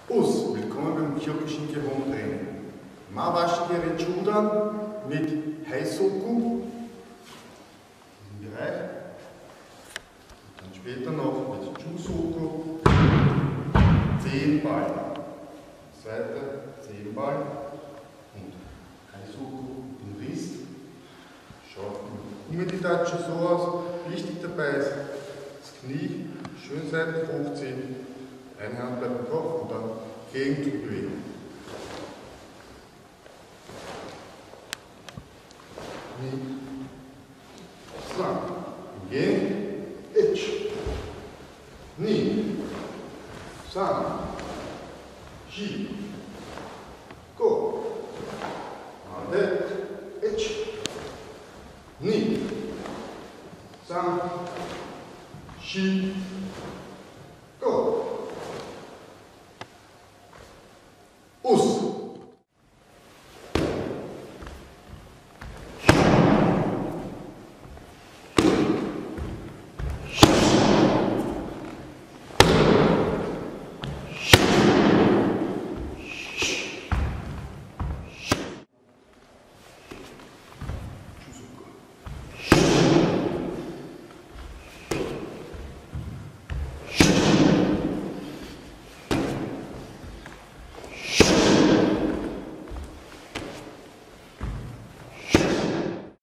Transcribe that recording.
Us, willkommen beim kirchlichen Gehirntraining. Mawashigere Juda mit Heisoku im Bereich. Und dann später noch mit Jusoku 10 Ball. Seite 10 Ball und Heisoku im Wrist. Schaut immer die Tatsche so aus. Wichtig dabei ist das Knie schön seitlich hochziehen. Eine Hand bleibt im Kopf und dann Gegenzug bewegen. Slang. Gehen. Itch. Knee. Sang. Ji. Go. Ande. Itch. Knee. Sang. Ji.